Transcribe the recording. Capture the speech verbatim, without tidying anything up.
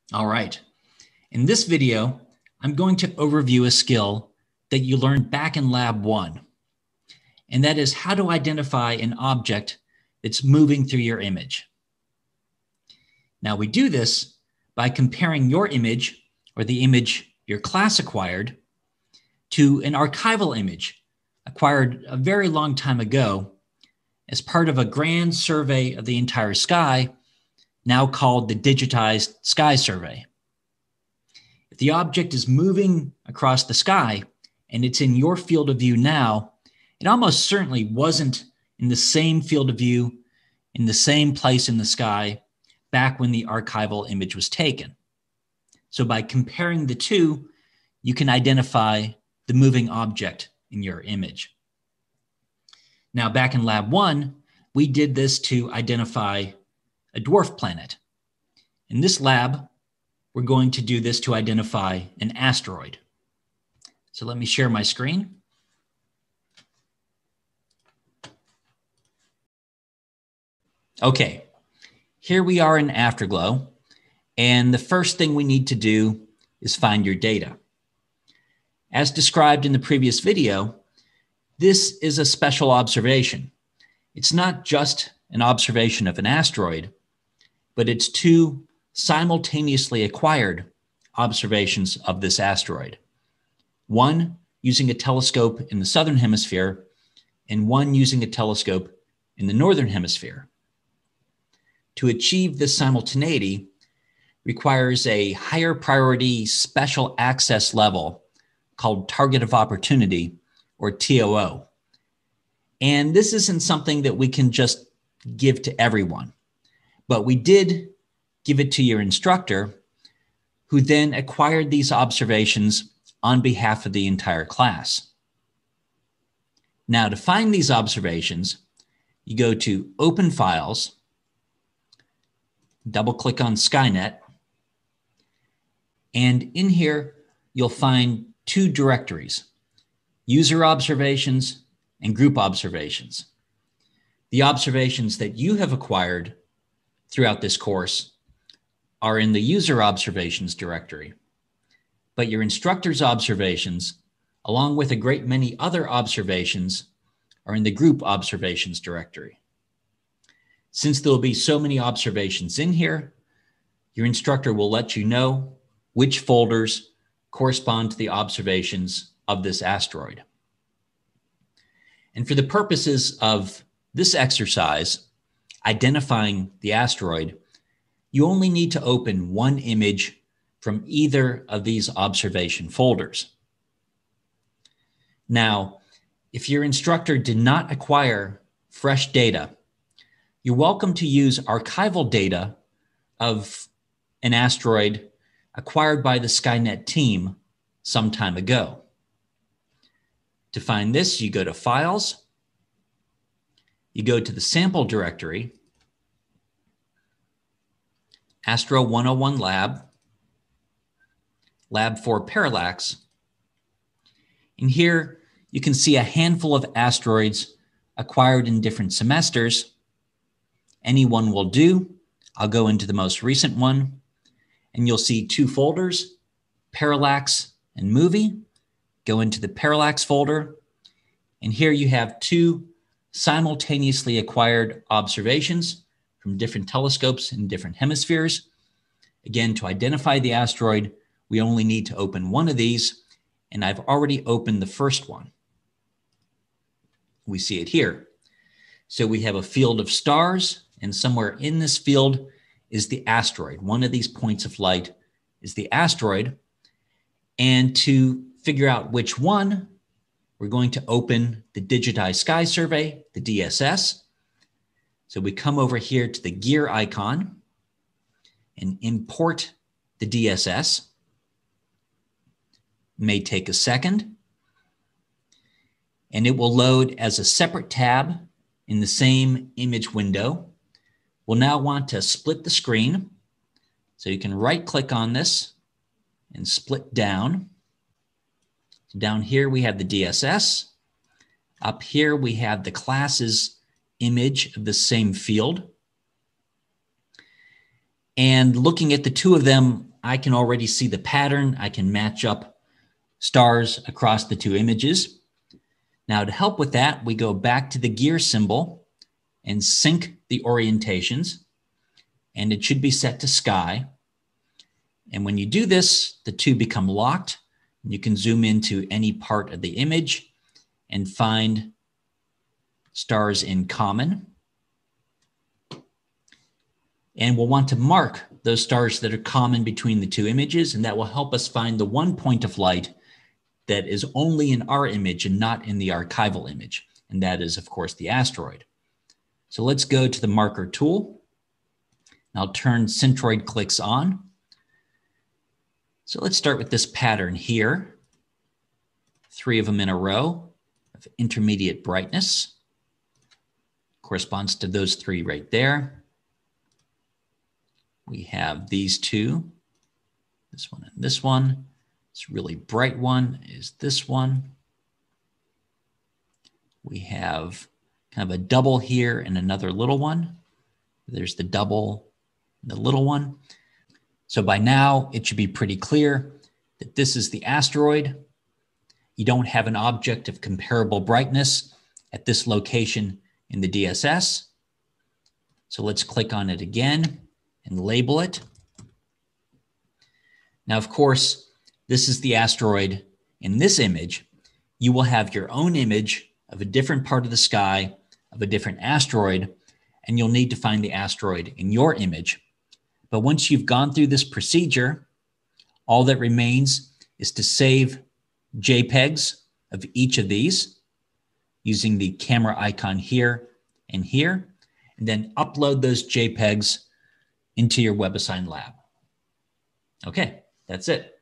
All right. In this video, I'm going to overview a skill that you learned back in lab one, and that is how to identify an object that's moving through your image. Now we do this by comparing your image or the image your class acquired to an archival image acquired a very long time ago as part of a grand survey of the entire sky, now called the Digitized Sky Survey. If the object is moving across the sky and it's in your field of view now, it almost certainly wasn't in the same field of view, in the same place in the sky, back when the archival image was taken. So by comparing the two, you can identify the moving object in your image. Now, back in lab one, we did this to identify a dwarf planet. In this lab, we're going to do this to identify an asteroid. So let me share my screen. Okay, here we are in Afterglow, and the first thing we need to do is find your data. As described in the previous video, this is a special observation. It's not just an observation of an asteroid, but it's two simultaneously acquired observations of this asteroid. One using a telescope in the southern hemisphere and one using a telescope in the northern hemisphere. To achieve this simultaneity requires a higher priority special access level called target of opportunity, or T O O. And this isn't something that we can just give to everyone, but we did give it to your instructor, who then acquired these observations on behalf of the entire class. Now, to find these observations, you go to Open Files, double-click on Skynet, and in here, you'll find two directories: user observations and group observations. The observations that you have acquired throughout this course are in the user observations directory, but your instructor's observations, along with a great many other observations, are in the group observations directory. Since there'll be so many observations in here, your instructor will let you know which folders correspond to the observations of this asteroid. And for the purposes of this exercise, identifying the asteroid, you only need to open one image from either of these observation folders. Now, if your instructor did not acquire fresh data, you're welcome to use archival data of an asteroid acquired by the Skynet team some time ago. To find this, you go to Files, you go to the sample directory, Astro one oh one Lab, Lab for Parallax. And here you can see a handful of asteroids acquired in different semesters. Any one will do. I'll go into the most recent one, and you'll see two folders, Parallax and Movie. Go into the Parallax folder, and here you have two simultaneously acquired observations from different telescopes in different hemispheres. Again, to identify the asteroid, we only need to open one of these, and I've already opened the first one. We see it here. So we have a field of stars, and somewhere in this field is the asteroid. One of these points of light is the asteroid. And to figure out which one, we're going to open the Digitized Sky Survey, the D S S. So we come over here to the gear icon and import the D S S. It may take a second, and it will load as a separate tab in the same image window. We'll now want to split the screen. So you can right-click on this and split down. So down here, we have the D S S. Up here, we have the class's image of the same field. And looking at the two of them I can already see the pattern. I can match up stars across the two images. Now, to help with that, we go back to the gear symbol and sync the orientations, and it should be set to sky. And when you do this, the two become locked. You can zoom into any part of the image and find stars in common. And we'll want to mark those stars that are common between the two images, and that will help us find the one point of light that is only in our image and not in the archival image. And that is, of course, the asteroid. So let's go to the marker tool. I'll turn centroid clicks on. So let's start with this pattern here. Three of them in a row of intermediate brightness. Corresponds to those three right there. We have these two, this one and this one. This really bright one is this one. We have kind of a double here and another little one. There's the double, the little one. So by now, it should be pretty clear that this is the asteroid. You don't have an object of comparable brightness at this location in the D S S. So let's click on it again and label it. Now, of course, this is the asteroid in this image. You will have your own image of a different part of the sky, of a different asteroid, and you'll need to find the asteroid in your image. But once you've gone through this procedure, all that remains is to save JPEGs of each of these using the camera icon here and here, and then upload those JPEGs into your WebAssign lab. Okay, that's it.